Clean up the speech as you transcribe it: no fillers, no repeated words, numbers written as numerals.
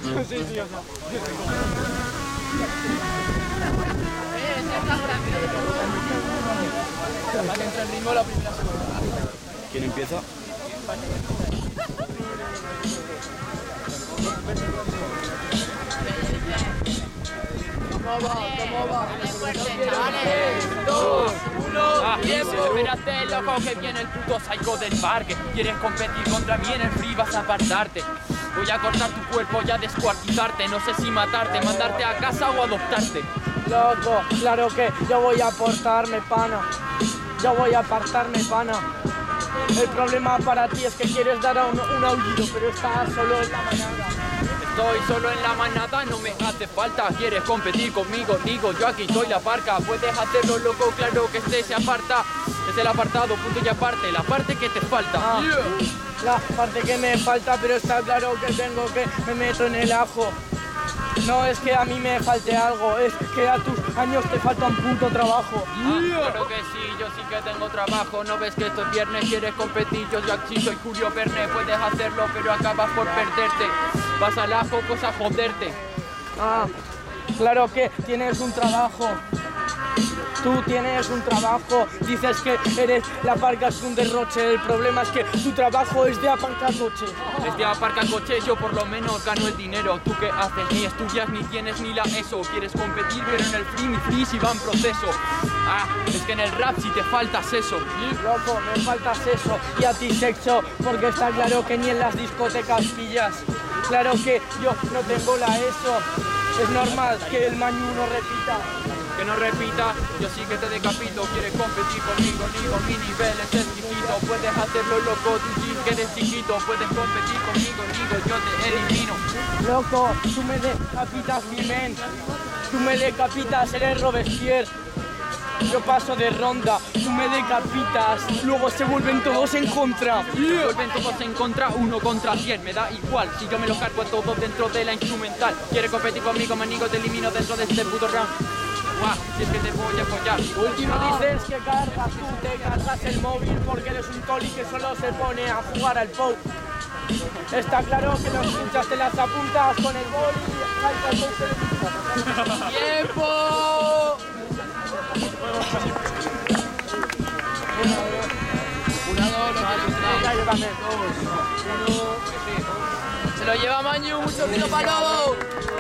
Sí, o sea. Para que entre el ritmo la primera segunda. ¿Quién empieza? ¿Cómo va? Fuerte, chavales. 2, 1, tiempo. Espérate, loco, que viene el puto psycho del parque. Quieres competir contra mí en el free, vas a apartarte. Voy a cortar tu cuerpo y a descuartizarte. No sé si matarte, mandarte a casa o adoptarte. Loco, claro que yo voy a aportarme, pana. Yo voy a apartarme, pana. El problema para ti es que quieres dar a un aullido, pero estás solo en la manada. Estoy solo en la manada, no me hace falta. ¿Quieres competir conmigo? Digo, yo aquí soy la parca. Puedes hacerlo, loco, claro que este se aparta. Es el apartado, punto y aparte, la parte que te falta. La parte que me falta, pero está claro que tengo que me meto en el ajo. No es que a mí me falte algo, es que a tus años te falta un puto trabajo. Claro que sí, yo sí que tengo trabajo. ¿No ves que esto es viernes? ¿Quieres competir? Yo aquí soy Julio Verne. Puedes hacerlo, pero acabas por perderte. Vas al ajo, pues a joderte. Claro que tienes un trabajo. Tú tienes un trabajo, dices que eres la parca, es un derroche. El problema es que tu trabajo es de aparcar coche. Es de aparcar coche, yo por lo menos gano el dinero. ¿Tú qué haces? Ni estudias, ni tienes ni la ESO. Quieres competir, pero en el free, mi free sí va en proceso. Es que en el rap sí te faltas eso. Loco, me faltas eso y a ti sexo, porque está claro que ni en las discotecas pillas. Claro que yo no tengo la ESO. Es normal que el mañu no repita. Que no repita, yo sí que te decapito. Quieres competir conmigo, digo, mi nivel es exquisito. Puedes hacerlo, loco, tú sí que eres chiquito. Puedes competir conmigo, digo, yo te elimino. Loco, tú me decapitas, mi men. Tú me decapitas, eres Robespierre. Yo paso de ronda, tú me decapitas, luego se vuelven todos en contra. Vuelven todos en contra, 1 contra 100, me da igual si yo me lo cargo a todos dentro de la instrumental. ¿Quieres competir conmigo, manigo? Te elimino dentro de este puto round. Si es que te voy a apoyar. Último dices que cargas, tú te cargas el móvil porque eres un toli que solo se pone a jugar al POU. Está claro que nos pinchaste las apuntas con el boli. ¡Tiempo! 1, 2, Yo también. 1. Se lo lleva Mañu, mucho vino para Lobo.